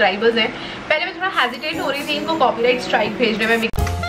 Subscribers हैं। पहले मैं थोड़ा हेजिटेट हो रही थी इनको कॉपीराइट स्ट्राइक भेजने में।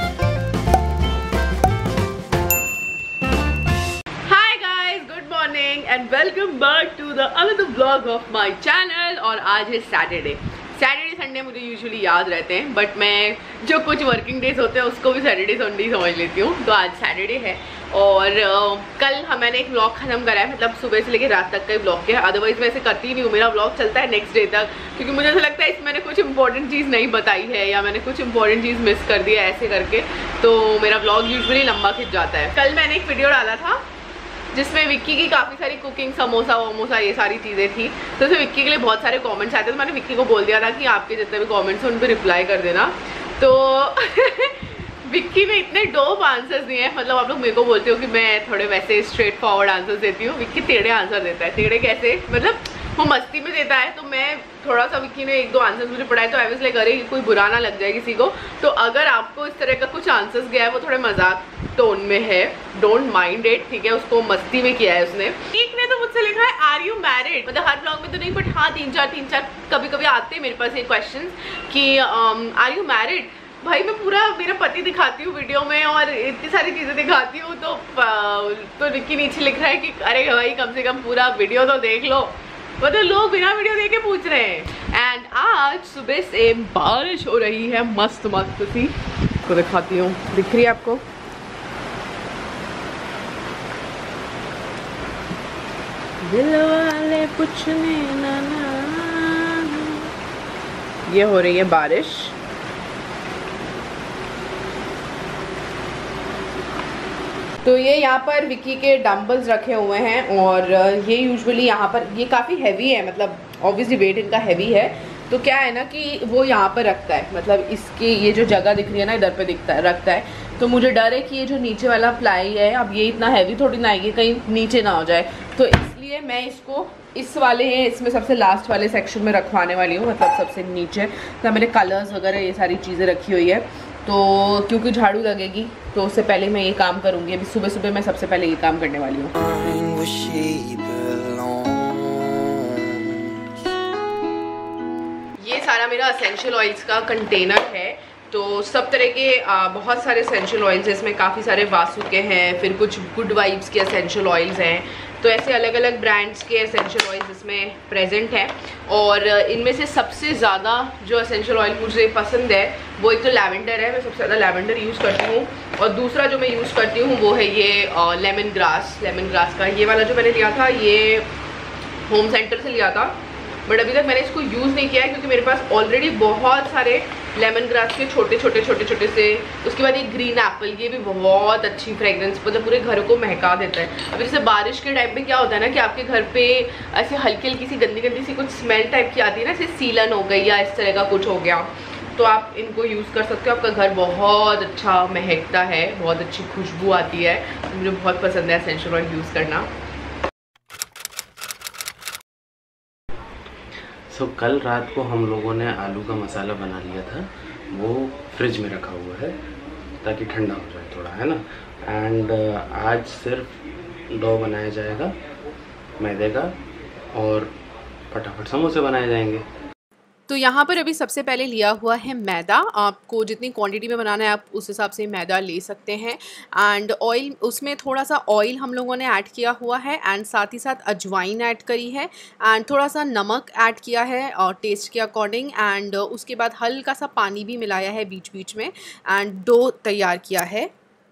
Hi guys, good morning and welcome back to the another blog of my channel. और आज है सैटरडे संडे मुझे यूजुअली याद रहते हैं, बट मैं जो कुछ वर्किंग डेज होते हैं उसको भी सैटरडे संडे समझ लेती हूँ। तो आज सैटरडे है और कल मैंने एक व्लॉग खत्म करा है, मतलब सुबह से लेकर रात तक का ही व्लॉग किया है। अदरवाइज मैं ऐसे करती ही नहीं हूँ, मेरा व्लॉग चलता है नेक्स्ट डे तक, क्योंकि मुझे ऐसा लगता है इसमें मैंने कुछ इंपॉर्टेंट चीज़ नहीं बताई है या मैंने कुछ इंपॉर्टेंट चीज़ मिस कर दी है ऐसे करके, तो मेरा व्लॉग यूजुअली लंबा खिंच जाता है। कल मैंने एक वीडियो डाला था जिसमें विक्की की काफ़ी सारी कुकिंग, समोसा वमोसा ये सारी चीज़ें थी, तो उसमें विक्की के लिए बहुत सारे कमेंट्स आए थे। तो मैंने विक्की को बोल दिया था कि आपके जितने भी कमेंट्स हैं उन पर रिप्लाई कर देना। तो विक्की ने इतने डोप आंसर्स दिए हैं, मतलब आप लोग मेरे को बोलते हो कि मैं थोड़े वैसे स्ट्रेट फॉरवर्ड आंसर्स देती हूँ, विक्की टेढ़े आंसर देता है। टेढ़े कैसे, मतलब वो मस्ती में देता है, तो मैं थोड़ा सा विक्की ने एक दो आंसर्स मुझे पढ़ाए तो आई वाज लाइक अरे कोई बुरा ना लग जाए किसी को। तो अगर आपको इस तरह का कुछ आंसर्स गया है वो थोड़े मजाक टोन में है, डोंट माइंड इट, ठीक है, उसको मस्ती में किया है उसने। एक ने तो मुझसे लिखा है आर यू मैरिड, मतलब हर ब्लॉग में तो नहीं बट हाँ तीन चार कभी कभी आते हैं मेरे पास ये क्वेश्चन कि आर यू मैरिड। भाई मैं पूरा मेरा पति दिखाती हूँ वीडियो में और इतनी सारी चीज़ें दिखाती हूँ, तो विक्की नीचे लिख रहा है कि अरे भाई कम से कम पूरा वीडियो तो देख लो, मतलब लोग बिना वीडियो देखे पूछ रहे हैं। एंड आज सुबह से बारिश हो रही है मस्त मस्त सी, को दिखाती हूँ, दिख रही है आपको? दिल वाले पूछने ना ये हो रही है बारिश। तो ये यहाँ पर विक्की के डम्बल्स रखे हुए हैं और ये यूजुअली यहाँ पर ये काफ़ी हैवी है, मतलब ऑब्वियसली वेट इनका हैवी है। तो क्या है ना कि वो यहाँ पर रखता है, मतलब इसकी ये जो जगह दिख रही है ना इधर पे दिखता है रखता है। तो मुझे डर है कि ये जो नीचे वाला प्लाई है, अब ये इतना हैवी थोड़ी ना आएगी कहीं नीचे ना हो जाए, तो इसलिए मैं इसको इस वाले इसमें सबसे लास्ट वाले सेक्शन में रखवाने वाली हूँ, मतलब सबसे नीचे। तो मैंने कलर्स वगैरह ये सारी चीज़ें रखी हुई है, तो क्योंकि झाड़ू लगेगी तो उससे पहले मैं ये काम करूँगी। अभी सुबह सुबह मैं सबसे पहले ये काम करने वाली हूँ। ये सारा मेरा एसेंशियल ऑयल्स का कंटेनर है, तो सब तरह के बहुत सारे एसेंशियल ऑयल्स हैं इसमें, काफ़ी सारे वासु के हैं, फिर कुछ गुड वाइब्स के एसेंशियल ऑयल्स हैं, तो ऐसे अलग अलग ब्रांड्स के एसेंशियल ऑयल्स इसमें प्रेजेंट हैं। और इनमें से सबसे ज़्यादा जो एसेंशियल ऑयल मुझे पसंद है वो एक तो लैवेंडर है, मैं सबसे ज़्यादा लैवेंडर यूज़ करती हूँ, और दूसरा जो मैं यूज़ करती हूँ वो है ये लेमन ग्रास का। ये वाला जो मैंने लिया था ये होम सेंटर से लिया था, बट अभी तक मैंने इसको यूज़ नहीं किया है क्योंकि मेरे पास ऑलरेडी बहुत सारे लेमन ग्रास के छोटे छोटे से। उसके बाद ये ग्रीन एप्पल, ये भी बहुत अच्छी फ्रेग्रेंस, मतलब पूरे घर को महका देता है। अभी जैसे बारिश के टाइम में क्या होता है ना कि आपके घर पे ऐसे हल्की हल्की सी गंदी सी कुछ स्मेल टाइप की आती है ना, जैसे सीलन हो गई या इस तरह का कुछ हो गया, तो आप इनको यूज़ कर सकते हो। आपका घर बहुत अच्छा महकता है, बहुत अच्छी खुशबू आती है, तो मुझे बहुत पसंद है एसेंशियल ऑयल यूज़ करना। कल रात को हम लोगों ने आलू का मसाला बना लिया था, वो फ्रिज में रखा हुआ है ताकि ठंडा हो जाए थोड़ा, है ना। एंड आज सिर्फ डो बनाया जाएगा मैदे का और फटाफट समोसे बनाए जाएंगे। तो यहाँ पर अभी सबसे पहले लिया हुआ है मैदा, आपको जितनी क्वांटिटी में बनाना है आप उस हिसाब से मैदा ले सकते हैं। एंड ऑयल, उसमें थोड़ा सा ऑयल हम लोगों ने ऐड किया हुआ है, एंड साथ ही साथ अजवाइन ऐड करी है, एंड थोड़ा सा नमक ऐड किया है और टेस्ट के अकॉर्डिंग, एंड उसके बाद हल्का सा पानी भी मिलाया है बीच बीच में, एंड डो तैयार किया है।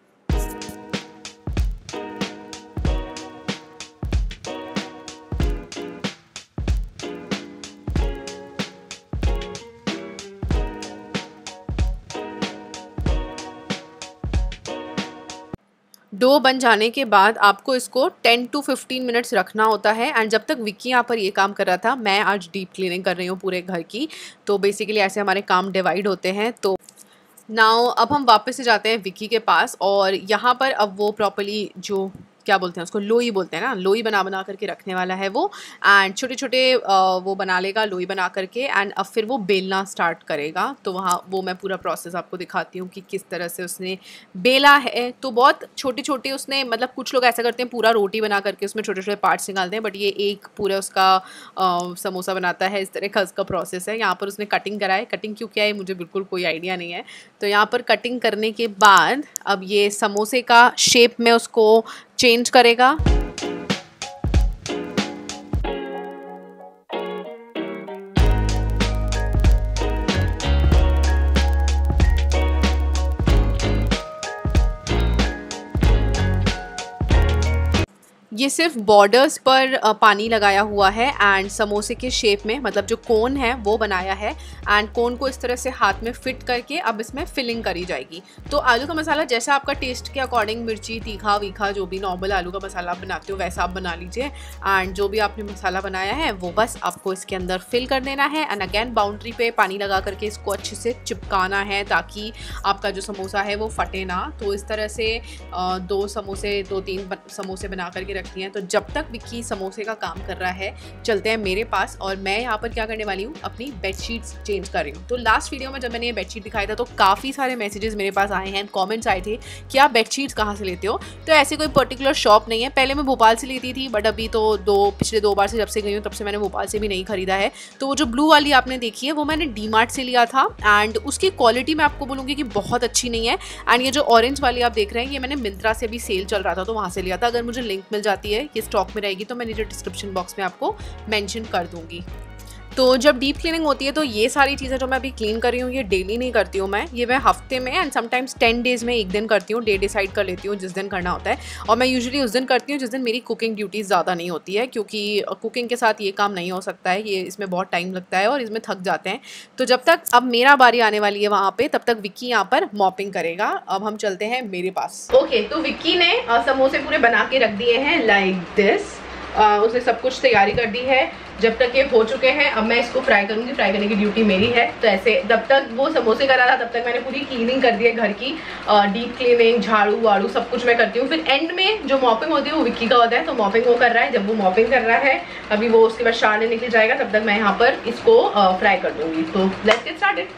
डो बन जाने के बाद आपको इसको 10 to 15 मिनट्स रखना होता है। एंड जब तक विक्की यहाँ पर ये काम कर रहा था, मैं आज डीप क्लीनिंग कर रही हूँ पूरे घर की, तो बेसिकली ऐसे हमारे काम डिवाइड होते हैं। तो नाउ अब हम वापस से जाते हैं विक्की के पास, और यहाँ पर अब वो प्रॉपर्ली जो क्या बोलते हैं उसको, लोई बोलते हैं ना, लोई बना बना करके रखने वाला है वो। एंड छोटे छोटे वो बना लेगा लोई बना करके, एंड अब फिर वो बेलना स्टार्ट करेगा। तो वहाँ वो मैं पूरा प्रोसेस आपको दिखाती हूँ कि किस तरह से उसने बेला है। तो बहुत छोटे छोटे उसने, मतलब कुछ लोग ऐसा करते हैं पूरा रोटी बना करके उसमें छोटे छोटे पार्ट्स निकालते हैं, बट ये एक पूरा उसका समोसा बनाता है, इस तरह का उसका प्रोसेस है। यहाँ पर उसने कटिंग करा है, कटिंग क्यों किया है मुझे बिल्कुल कोई आइडिया नहीं है। तो यहाँ पर कटिंग करने के बाद अब ये समोसे का शेप में उसको चेंज करेगा। ये सिर्फ बॉर्डर्स पर पानी लगाया हुआ है एंड समोसे के शेप में, मतलब जो कोन है वो बनाया है। एंड कोन को इस तरह से हाथ में फिट करके अब इसमें फिलिंग करी जाएगी। तो आलू का मसाला जैसा आपका टेस्ट के अकॉर्डिंग, मिर्ची तीखा वीखा जो भी नॉर्मल आलू का मसाला आप बनाते हो वैसा आप बना लीजिए। एंड जो भी आपने मसाला बनाया है वो बस आपको इसके अंदर फिल कर देना है। एंड अगेन बाउंड्री पे पानी लगा करके इसको अच्छे से चिपकाना है ताकि आपका जो समोसा है वो फटे ना। तो इस तरह से 2-3 समोसे बना करके रखती हैं। तो जब तक विक्की समोसे का काम कर रहा है चलते हैं मेरे पास, और मैं यहाँ पर क्या करने वाली हूँ, अपनी बेडशीट्स चेंज कर रही हूँ। तो लास्ट वीडियो में जब मैंने ये बेडशीट दिखाया था तो काफ़ी सारे मैसेजेस मेरे पास आए हैं, कमेंट्स आए थे कि आप बेडशीट्स कहाँ से लेते हो। तो ऐसे कोई पर्टिकुलर शॉप नहीं है, पहले मैं भोपाल से लेती थी, बट अभी तो पिछले 2 बार से जब से गई हूँ तब से मैंने भोपाल से भी नहीं खरीदा है। तो वो जो ब्लू वाली आपने देखी है वो मैंने डीमार्ट से लिया था, एंड उसकी क्वालिटी मैं आपको बोलूँगी कि बहुत अच्छी नहीं है। एंड ये जो ऑरेंज वाली आप देख रहे हैं ये मैंने मिंत्रा से भी सेल चल रहा था तो वहाँ से लिया था। अगर मुझे लिंक मिल जाती है, ये स्टॉक में रहेगी तो मैं नीचे डिस्क्रिप्शन बॉक्स में आपको मेंशन कर दूंगी। तो जब डीप क्लीनिंग होती है तो ये सारी चीज़ें जो मैं अभी क्लीन कर रही हूँ ये डेली नहीं करती हूँ मैं, ये मैं हफ्ते में एंड समटाइम्स 10 डेज़ में एक दिन करती हूँ। डे डिसाइड कर लेती हूँ जिस दिन करना होता है, और मैं यूजुअली उस दिन करती हूँ जिस दिन मेरी कुकिंग ड्यूटी ज़्यादा नहीं होती है, क्योंकि कुकिंग के साथ ये काम नहीं हो सकता है, ये इसमें बहुत टाइम लगता है और इसमें थक जाते हैं। तो जब तक अब मेरा बारी आने वाली है वहाँ पर, तब तक विक्की यहाँ पर मॉपिंग करेगा। अब हम चलते हैं मेरे पास। ओके, तो विक्की ने समोसे पूरे बना के रख दिए हैं लाइक दिस। उसने सब कुछ तैयारी कर दी है। जब तक ये हो चुके हैं अब मैं इसको फ्राई करूंगी, फ्राई करने की ड्यूटी मेरी है। तो ऐसे जब तक वो समोसे कर रहा था तब तक मैंने पूरी क्लीनिंग कर दी है घर की, डीप क्लीनिंग, झाड़ू वाड़ू सब कुछ मैं करती हूँ। फिर एंड में जो मॉपिंग होती है वो विक्की का होता है, तो मॉपिंग वो कर रहा है। जब वो मॉपिंग कर रहा है अभी वो उसके बाद शान निकल जाएगा, तब तक मैं यहाँ पर इसको फ्राई कर दूंगी। तो let's get started.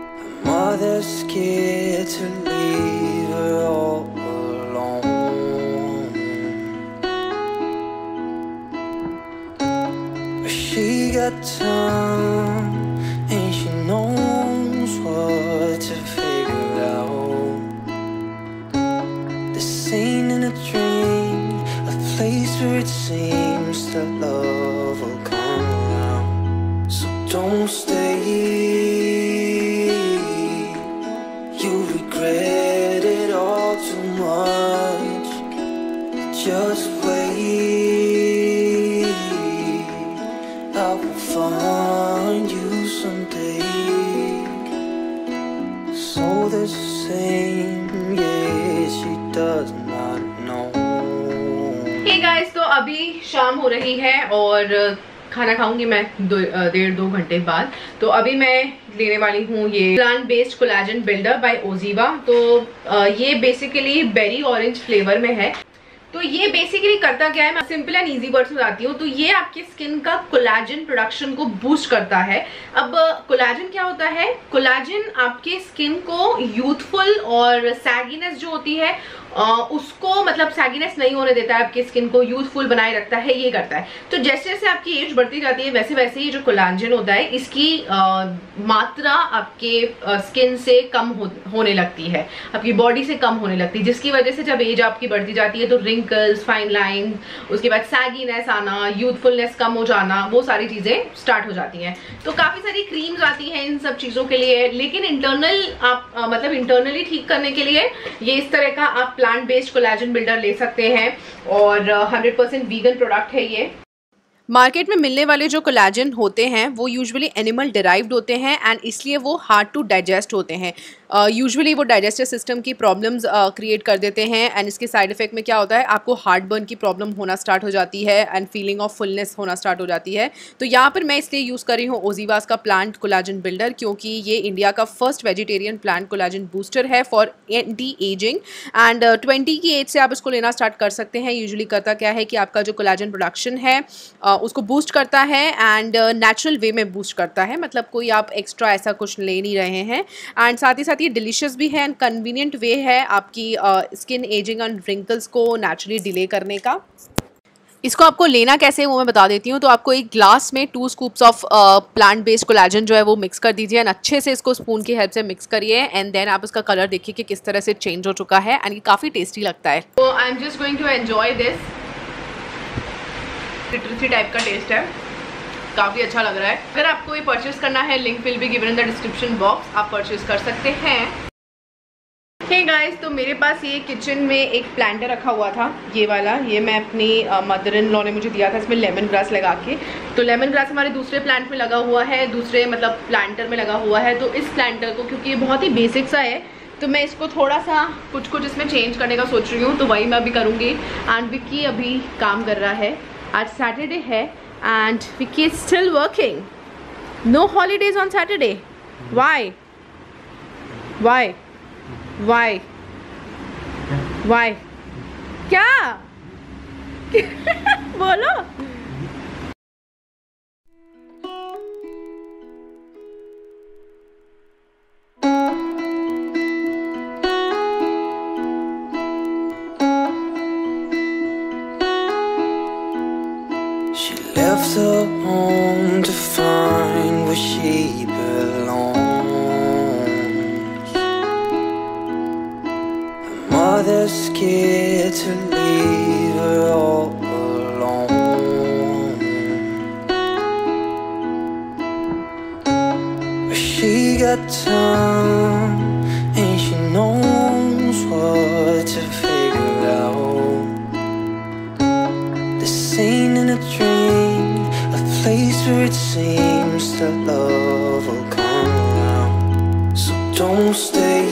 She got time and she knows what to figure out. This ain't in a dream, a place where it seems that love will come around. So don't stay, you regret it all too much. Just wait, I will find you someday. So the same, yeah, she does not know. Hey guys, तो अभी शाम हो रही है और खाना खाऊंगी मैं 1.5-2 घंटे बाद। तो अभी मैं लेने वाली हूँ ये plant based collagen builder by OZiva. तो ये बेसिकली बेरी ऑरेंज फ्लेवर में है। तो ये बेसिकली करता क्या है, मैं सिंपल एंड इजी वर्ड्स में बताती हूँ। तो ये आपकी स्किन का कोलाजन प्रोडक्शन को बूस्ट करता है। अब कोलाजन क्या होता है, कोलाजन आपके स्किन को यूथफुल और सैगीनेस जो होती है उसको, मतलब सैगीनेस नहीं होने देता है, आपकी स्किन को यूथफुल बनाए रखता है, ये करता है। तो जैसे जैसे आपकी एज बढ़ती जाती है वैसे वैसे ये जो कोलाजन होता है इसकी मात्रा आपके स्किन से कम होने लगती है, आपकी बॉडी से कम होने लगती है, जिसकी वजह से जब एज आपकी बढ़ती जाती है तो रिंकल्स, फाइन लाइन, उसके बाद सैगीनेस आना, यूथफुलनेस कम हो जाना, वो सारी चीजें स्टार्ट हो जाती हैं। तो काफी सारी क्रीम्स आती हैं इन सब चीजों के लिए, लेकिन इंटरनल आप मतलब इंटरनली ठीक करने के लिए ये इस तरह का आप प्लांट बेस्ड कोलाजन बिल्डर ले सकते हैं, और 100% वीगन प्रोडक्ट है ये। मार्केट में मिलने वाले जो कोलाजन होते हैं वो यूजुअली एनिमल डिराइव्ड होते हैं एंड इसलिए वो हार्ड टू डाइजेस्ट होते हैं। यूजुअली वो डाइजेस्टिव सिस्टम की प्रॉब्लम्स क्रिएट कर देते हैं एंड इसके साइड इफ़ेक्ट में क्या होता है, आपको हार्ट बर्न की प्रॉब्लम होना स्टार्ट हो जाती है एंड फीलिंग ऑफ फुलनेस होना स्टार्ट हो जाती है। तो यहाँ पर मैं इसलिए यूज़ कर रही हूँ ओजीवास का प्लांट कोलाजन बिल्डर, क्योंकि ये इंडिया का first vegetarian plant collagen booster है फॉर एंटी एजिंग एंड 20 की एज से आप इसको लेना स्टार्ट कर सकते हैं। यूजुअली करता क्या है कि आपका जो कोलाजन प्रोडक्शन है उसको बूस्ट करता है एंड नेचुरल वे में बूस्ट करता है, मतलब कोई आप एक्स्ट्रा ऐसा कुछ ले नहीं रहे हैं। एंड साथ ही साथ ये डिलीशियस भी है एंड कन्वीनियंट वे है आपकी स्किन एजिंग एंड रिंकल्स को नेचुरली डिले करने का। इसको आपको लेना कैसे है वो मैं बता देती हूँ। तो आपको एक ग्लास में 2 scoops of plant based collagen जो है वो मिक्स कर दीजिए एंड अच्छे से इसको स्पून की हेल्प से मिक्स करिए एंड देन आप इसका कलर देखिए कि किस तरह से चेंज हो चुका है एंड ये काफ़ी टेस्टी लगता है। तो I am just going to enjoy this. Citrusy type का टेस्ट है, काफ़ी अच्छा लग रहा है। अगर आपको ये परचेज करना है, link will be given in the description box, आप परचेज कर सकते हैं। हे गाइस, तो मेरे पास ये किचन में एक प्लांटर रखा हुआ था, ये वाला, ये मैं अपनी मदर इन लॉ ने मुझे दिया था, इसमें लेमन ग्रास लगा के। तो लेमन ग्रास हमारे दूसरे प्लांट में लगा हुआ है, दूसरे मतलब प्लांटर में लगा हुआ है। तो इस प्लांटर को, क्योंकि ये बहुत ही बेसिक सा है, तो मैं इसको थोड़ा सा कुछ इसमें चेंज करने का सोच रही हूँ, तो वही मैं अभी करूँगी। एंड विक्की अभी काम कर रहा है, आज सैटरडे है and Vicky is still working. No holidays on Saturday, why why why why क्या बोलो। She left her home to find where she belongs. Her mother's scared to leave her all alone. But she got time and she knows what to figure out. This ain't in a dream, a place where it seems that love will come around. So don't stay,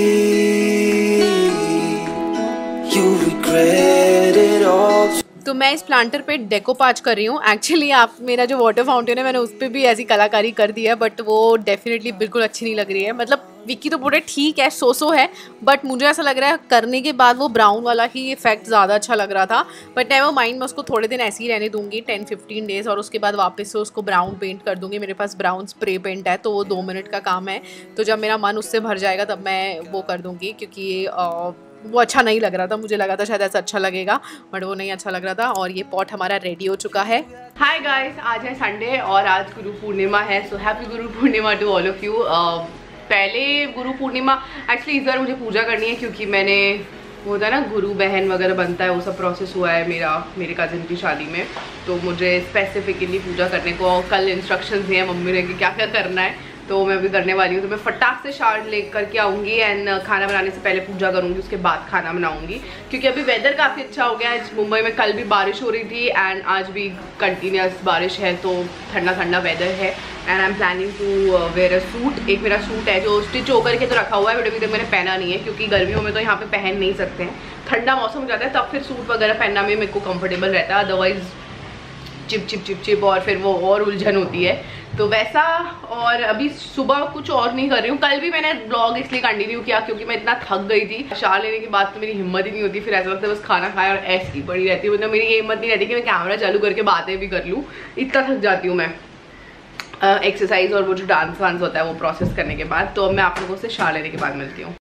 you regret it all. तो मैं इस planter पे डेकोपाच कर रही हूँ। Actually आप मेरा जो वाटर फाउंटेन है मैंने उस पर भी ऐसी कलाकारी कर दी है, बट वो डेफिनेटली बिल्कुल अच्छी नहीं लग रही है। मतलब विक्की तो पूरे ठीक है, सो है, बट मुझे ऐसा लग रहा है करने के बाद वो ब्राउन वाला ही इफेक्ट ज़्यादा अच्छा लग रहा था। बट नेवर माइंड, मैं उसको थोड़े दिन ऐसे ही रहने दूंगी, 10-15 डेज़, और उसके बाद वापस से उसको ब्राउन पेंट कर दूंगी। मेरे पास ब्राउन स्प्रे पेंट है, तो वो 2 मिनट का काम है। तो जब मेरा मन उससे भर जाएगा तब मैं वो कर दूँगी, क्योंकि वो अच्छा नहीं लग रहा था। मुझे लगा था शायद ऐसा अच्छा लगेगा, बट वो नहीं अच्छा लग रहा था। और ये पॉट हमारा रेडी हो चुका है। हाय गाइस, आज है संडे और आज गुरु पूर्णिमा है। So happy Guru Purnima to all of you. पहले गुरु पूर्णिमा एक्चुअली इस बार मुझे पूजा करनी है, क्योंकि मैंने वो होता है ना गुरु बहन वगैरह बनता है, वो सब प्रोसेस हुआ है मेरे कज़न की शादी में। तो मुझे स्पेसिफिकली पूजा करने को कल इंस्ट्रक्शंस दिए हैं मम्मी ने कि क्या क्या करना है, तो मैं अभी करने वाली हूँ। तो मैं फटाक से शावर ले करके आऊँगी एंड खाना बनाने से पहले पूजा करूँगी, उसके बाद खाना बनाऊँगी। क्योंकि अभी वेदर काफ़ी अच्छा हो गया है। मुंबई में कल भी बारिश हो रही थी एंड आज भी कंटिन्यूस बारिश है, तो ठंडा ठंडा वेदर है। And I am planning to wear a suit. एक मेरा सूट है जो स्टिच होकर के तो रखा हुआ है, बट अभी तक मैंने पहना नहीं है, क्योंकि गर्मियों में तो यहाँ पे पहन नहीं सकते हैं। ठंडा मौसम हो जाता है तब फिर सूट वगैरह पहनना में मेरे को कंफर्टेबल रहता है, अदरवाइज चिप चिप चिप चिप और फिर वो और उलझन होती है, तो वैसा। और अभी सुबह कुछ और नहीं कर रही हूँ। कल भी मैंने ब्लॉग इसलिए कंटिन्यू किया क्योंकि मैं इतना थक गई थी। शावर लेने के बाद तो मेरी हिम्मत ही नहीं होती, फिर ऐसा लगता है बस खाना खाया और ऐसी पड़ी रहती है। मतलब मेरी ये हिम्मत नहीं रहती कि मैं कैमरा चालू करके बातें भी कर लूँ, इतना थक जाती हूँ मैं एक्सरसाइज और वो जो डांस वांस होता है वो प्रोसेस करने के बाद। तो मैं आप लोगों से शावर लेने के बाद मिलती हूँ।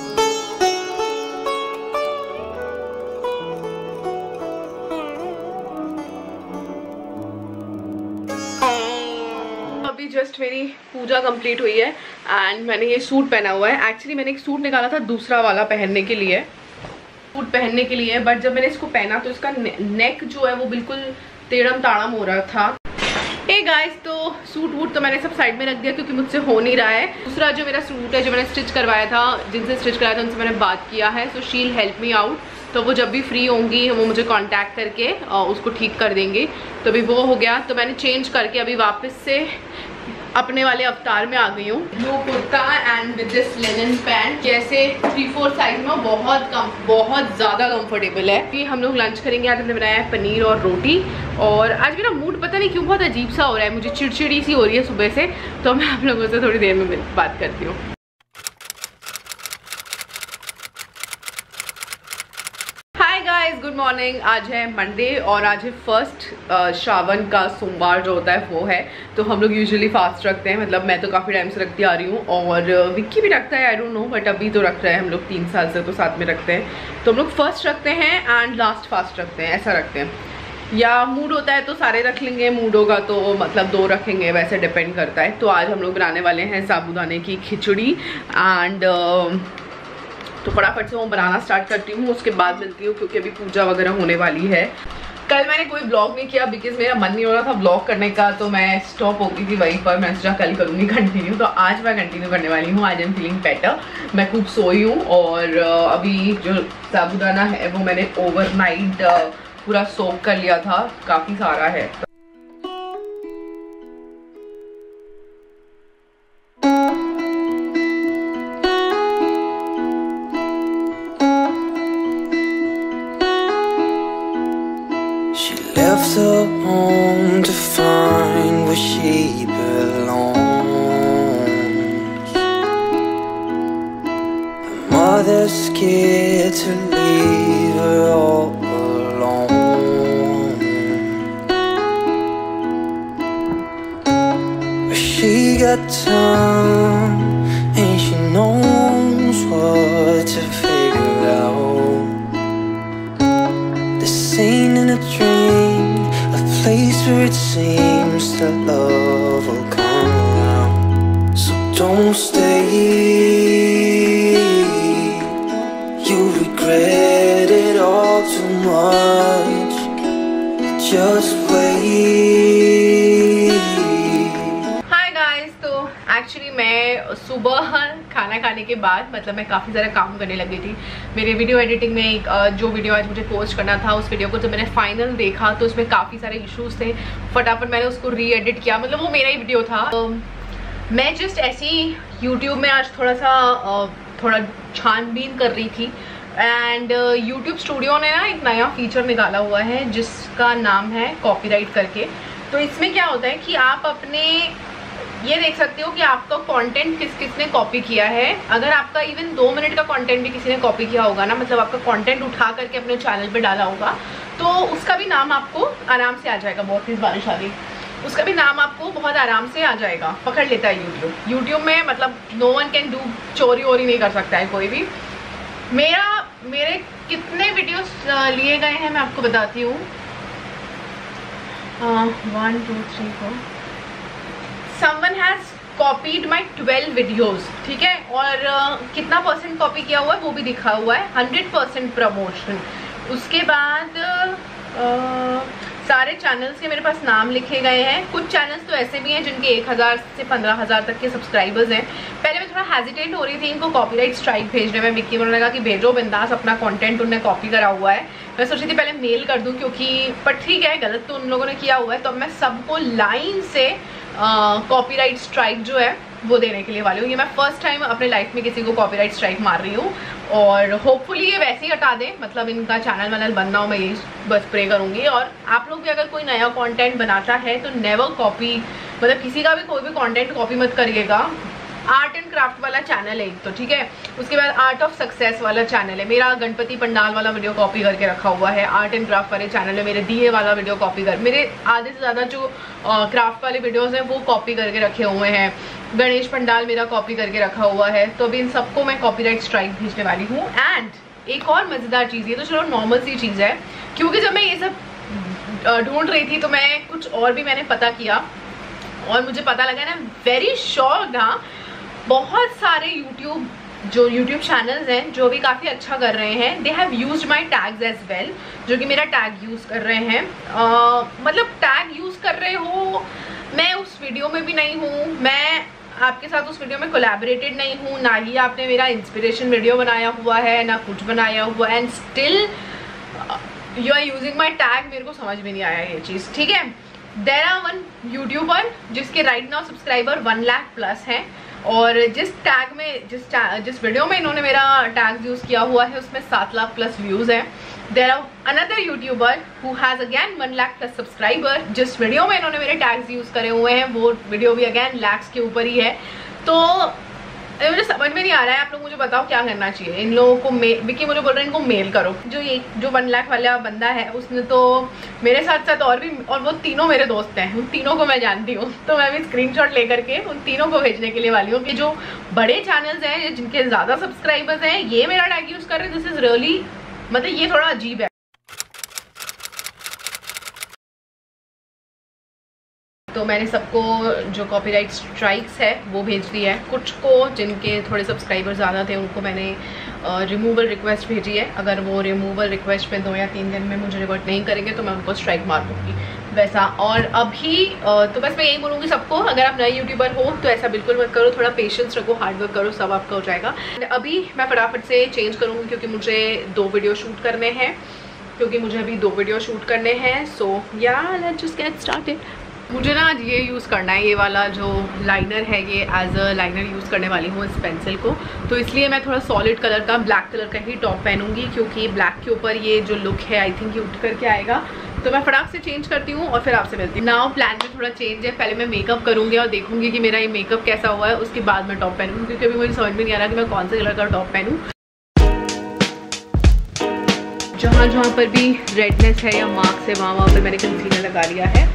अभी जस्ट मेरी पूजा कंप्लीट हुई है एंड मैंने ये सूट पहना हुआ है। एक्चुअली मैंने एक सूट निकाला था दूसरा वाला पहनने के लिए, सूट पहनने के लिए, बट जब मैंने इसको पहना तो इसका नेक जो है वो बिल्कुल टेढ़म ताड़म हो रहा था। हे गाइस, तो सूट वूट तो मैंने सब साइड में रख दिया क्योंकि मुझसे हो नहीं रहा है। दूसरा जो मेरा सूट है जो मैंने स्टिच करवाया था, जिनसे स्टिच कराया था उनसे मैंने बात किया है, so she will help me out. तो वो जब भी फ्री होंगी वो मुझे कांटेक्ट करके उसको ठीक कर देंगे। तो अभी वो हो गया, तो मैंने चेंज करके अभी वापस से अपने वाले अवतार में आ गई हूँ। Blue kurta and with this linen pant, जैसे 3-4 साइज में बहुत ज़्यादा कंफर्टेबल है। कि हम लोग लंच करेंगे। आज हमने बनाया है पनीर और रोटी। और आज मेरा मूड पता नहीं क्यों बहुत अजीब सा हो रहा है, मुझे चिड़चिड़ी सी हो रही है सुबह से। तो मैं आप लोगों से थोड़ी देर में बात करती हूँ। Good morning. आज है मंडे और आज है फर्स्ट श्रावण का सोमवार जो होता है वो है। तो हम लोग यूजुअली फास्ट रखते हैं, मतलब मैं तो काफ़ी टाइम से रखती आ रही हूँ और विक्की भी रखता है, आई डोंट नो, बट अभी तो रख रहे हैं हम लोग 3 साल से, तो साथ में रखते हैं। तो हम लोग फर्स्ट रखते हैं एंड लास्ट फास्ट रखते हैं, ऐसा रखते हैं। या मूड होता है तो सारे रख लेंगे, मूड होगा तो मतलब 2 रखेंगे, वैसे डिपेंड करता है। तो आज हम लोग बनाने वाले हैं साबूदाने की खिचड़ी एंड तो फटाफट से वो बनाना स्टार्ट करती हूँ, उसके बाद मिलती हूँ क्योंकि अभी पूजा वगैरह होने वाली है। कल मैंने कोई ब्लॉग नहीं किया बिकॉज मेरा मन नहीं हो रहा था ब्लॉग करने का, तो मैं स्टॉप हो गई थी वहीं पर। मैं सोचा कल करूँगी कंटिन्यू, तो आज मैं कंटिन्यू करने वाली हूँ। आज आई एम फीलिंग बेटर, मैं खूब सोई हूँ और अभी जो साबूदाना है वो मैंने ओवरनाइट पूरा सोक कर लिया था, काफ़ी सारा है। Left her home to find where she belongs. Her mother's scared to leave her all alone, but she got time and she knows what to figure out. This ain't in a dream, a place where it seems that love will come around. So don't stay, you regret it all too much. Just wait. Hi guys, तो actually मैं सुबह खाना खाने के बाद मतलब मैं काफ़ी ज़्यादा काम करने लगी थी। मेरे वीडियो एडिटिंग में एक जो वीडियो आज मुझे पोस्ट करना था, उस वीडियो को जब मैंने फाइनल देखा तो उसमें काफ़ी सारे इश्यूज थे। फटाफट मैंने उसको री एडिट किया, मतलब वो मेरा ही वीडियो था। मैं जस्ट ऐसी यूट्यूब में आज थोड़ा छानबीन कर रही थी एंड यूट्यूब स्टूडियो ने ना एक नया फीचर निकाला हुआ है जिसका नाम है कॉपीराइट करके। तो इसमें क्या होता है कि आप अपने ये देख सकते हो कि आपका कंटेंट किसने कॉपी किया है। अगर आपका इवन 2 मिनट का कंटेंट भी किसी ने कॉपी किया होगा ना, मतलब आपका कंटेंट उठा करके अपने चैनल पे डाला होगा, तो उसका भी नाम आपको आराम से आ जाएगा। बहुत तेज बारिश आ रही, उसका भी नाम आपको बहुत आराम से आ जाएगा, पकड़ लेता है यूट्यूब में। मतलब नो वन कैन डू, चोरी वोरी नहीं कर सकता है कोई भी। मेरे कितने वीडियोस लिए गए हैं मैं आपको बताती हूँ। 1 2 3 4 Someone has copied my 12 videos, ठीक है। और कितना % कॉपी किया हुआ है वो भी दिखा हुआ है, 100% प्रमोशन। उसके बाद सारे चैनल्स के मेरे पास नाम लिखे गए हैं। कुछ चैनल्स तो ऐसे भी हैं जिनके 1000 से 15,000 तक के सब्सक्राइबर्स हैं। पहले मैं थोड़ा हेजिटेट हो रही थी इनको कॉपीराइट स्ट्राइक भेजने में। विक्की को लगा कि भेजो बिंदास, अपना कंटेंट उन्होंने कॉपी करा हुआ है। मैं सोची थी पहले मेल कर दूं क्योंकि, पर ठीक है, गलत तो उन लोगों ने किया हुआ है। तो अब मैं सबको लाइन से कॉपीराइट स्ट्राइक जो है वो देने के लिए वाली हूँ। ये मैं फर्स्ट टाइम अपने लाइफ में किसी को कॉपीराइट स्ट्राइक मार रही हूँ और होपफुली ये वैसे ही हटा दें, मतलब इनका चैनल वैनल बंद ना हो, मैं यही बस प्रे करूँगी। और आप लोग भी अगर कोई नया कंटेंट बनाता है तो नेवर कॉपी, मतलब किसी का भी कोई भी कंटेंट कॉपी मत करिएगा। आर्ट एंड क्राफ्ट वाला चैनल है एक तो, ठीक है। उसके बाद आर्ट ऑफ सक्सेस वाला चैनल है मेरा, गणपति पंडाल वाला वीडियो कॉपी करके रखा हुआ है। आर्ट एंड क्राफ्ट वाले चैनल है मेरे, दिए वाला वीडियो कॉपी कर, मेरे आधे से ज़्यादा जो क्राफ्ट वाले वीडियोज़ हैं वो कॉपी करके रखे हुए हैं। गणेश पंडाल मेरा कॉपी करके रखा हुआ है। तो अभी इन सबको मैं कॉपीराइट स्ट्राइक भेजने वाली हूँ। एंड एक और मज़ेदार चीज़, ये तो चलो नॉर्मल सी चीज़ है, क्योंकि जब मैं ये सब ढूंढ रही थी तो मैं कुछ और भी मैंने पता किया और मुझे पता लगा ना, वेरी श्योर ना, बहुत सारे यूट्यूब चैनल्स हैं जो भी काफ़ी अच्छा कर रहे हैं। They have used my tags as well, जो कि मेरा टैग यूज़ कर रहे हैं। मतलब टैग यूज़ कर रहे हो, मैं उस वीडियो में भी नहीं हूँ, मैं आपके साथ उस वीडियो में कोलैबोरेटेड नहीं हूँ, ना ही आपने मेरा इंस्पिरेशन वीडियो बनाया हुआ है, ना कुछ बनाया हुआ है, and still you are using my tag. मेरे को समझ में नहीं आया ये चीज़, ठीक है। देयर आर वन यूट्यूबर जिसके right now subscriber 1 lakh plus है, और जिस टैग में जिस वीडियो में इन्होंने मेरा टैग यूज किया हुआ है उसमें 7 लाख प्लस व्यूज है। There are another youtuber who has again 1 lakh plus subscriber, जिस वीडियो में इन्होंने मेरे टैग्स यूज करे हुए हैं वो वीडियो भी अगेन लैक्स के ऊपर ही है। तो मुझे समझ में नहीं आ रहा है, आप लोग मुझे बताओ क्या करना चाहिए। इन लोगों को विकी मुझे बोल रहे हैं इनको मेल करो। जो 1 लाख वाला बंदा है उसने तो मेरे साथ साथ और वो तीनों मेरे दोस्त हैं, उन तीनों को मैं जानती हूँ, तो मैं भी स्क्रीनशॉट लेकर के उन तीनों को भेजने के लिए वाली हूँ कि जो बड़े चैनल्स हैं जिनके ज़्यादा सब्सक्राइबर्स हैं ये मेरा टैग यूज़ कर रहे हैं। दिस इज़ रियली मतलब ये थोड़ा अजीब है। तो मैंने सबको जो कॉपीराइट स्ट्राइक्स है वो भेज दी है। कुछ को जिनके थोड़े सब्सक्राइबर ज़्यादा थे उनको मैंने रिमूवल रिक्वेस्ट भेजी है। अगर वो रिमूवल रिक्वेस्ट पे 2 या 3 दिन में मुझे रिवर्ट नहीं करेंगे तो मैं उनको स्ट्राइक मार दूँगी वैसा। और अभी तो बस मैं यही बोलूँगी सबको, अगर आप नए यूट्यूबर हो तो ऐसा बिल्कुल मत करो, थोड़ा पेशेंस रखो, हार्डवर्क करो, सब आपका हो जाएगा। अभी मैं फटाफट से चेंज करूँगी क्योंकि मुझे 2 वीडियो शूट करने हैं सो या लेट्स जस्ट गेट स्टार्टेड। मुझे ना आज ये यूज़ करना है, ये वाला जो लाइनर है ये एज अ लाइनर यूज़ करने वाली हूँ इस पेंसिल को। तो इसलिए मैं थोड़ा सॉलिड कलर का ब्लैक कलर का ही टॉप पहनूंगी क्योंकि ब्लैक के ऊपर ये जो लुक है आई थिंक ये उठ करके आएगा। तो मैं फटाक से चेंज करती हूँ और फिर आपसे मिलती हूँ। नाउ प्लान में थोड़ा चेंज है, पहले मैं मेकअप करूँगी और देखूँगी कि मेरा ये मेकअप कैसा हुआ है, उसके बाद मैं टॉप पहनूँगी क्योंकि अभी मुझे समझ में नहीं आ रहा कि मैं कौन से कलर का टॉप पहनूँ। जहाँ पर भी रेडनेस है या मार्क्स है वहाँ पर मैंने कंसीलर लगा लिया है।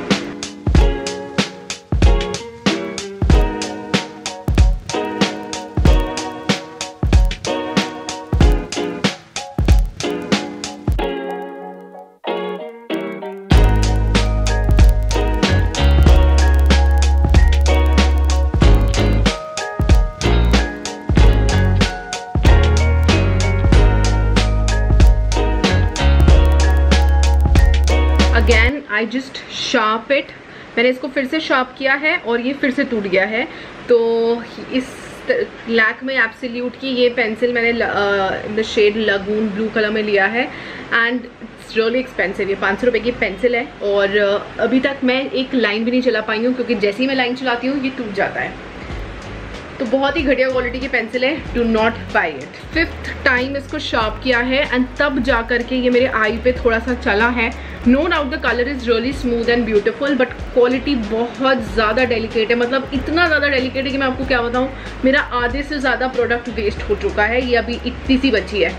Again I just sharp it, मैंने इसको फिर से शार्प किया है और ये फिर से टूट गया है। तो इस लैक में एब्सोल्यूट की ये पेंसिल मैंने the shade lagoon blue colour में लिया है एंड इट्स रियली एक्सपेंसिव। ये 500 रुपये की पेंसिल है और अभी तक मैं एक लाइन भी नहीं चला पाई हूँ क्योंकि जैसे ही मैं लाइन चलाती हूँ ये टूट जाता है। तो बहुत ही घटिया क्वालिटी की पेंसिल है, do not buy it. 5th time इसको शार्प किया है एंड तब जा करके ये मेरे आई पे थोड़ा सा चला है। No doubt the colour is really smooth and beautiful but quality बहुत ज़्यादा डेलिकेट है, मतलब इतना ज़्यादा डेलिकेट है कि मैं आपको क्या बताऊँ, मेरा आधे से ज़्यादा प्रोडक्ट वेस्ट हो चुका है, ये अभी इतनी सी बची है।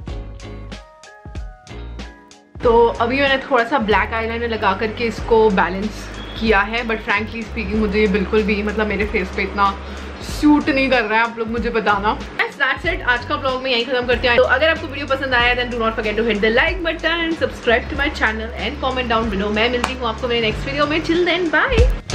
तो अभी मैंने थोड़ा सा ब्लैक आईलाइनर लगा करके इसको बैलेंस किया है बट फ्रैंकली स्पीकिंग मुझे ये बिल्कुल भी मतलब मेरे फेस पे इतना सूट नहीं कर रहा है, आप लोग मुझे बताना। That's it, आज का ब्लॉग में यही खत्म करते हैं। तो अगर आपको वीडियो पसंद आया then do not forget to hit the like button, subscribe to my channel and comment down below. मैं मिलती हूँ आपको मेरे नेक्स्ट वीडियो में। Till then bye.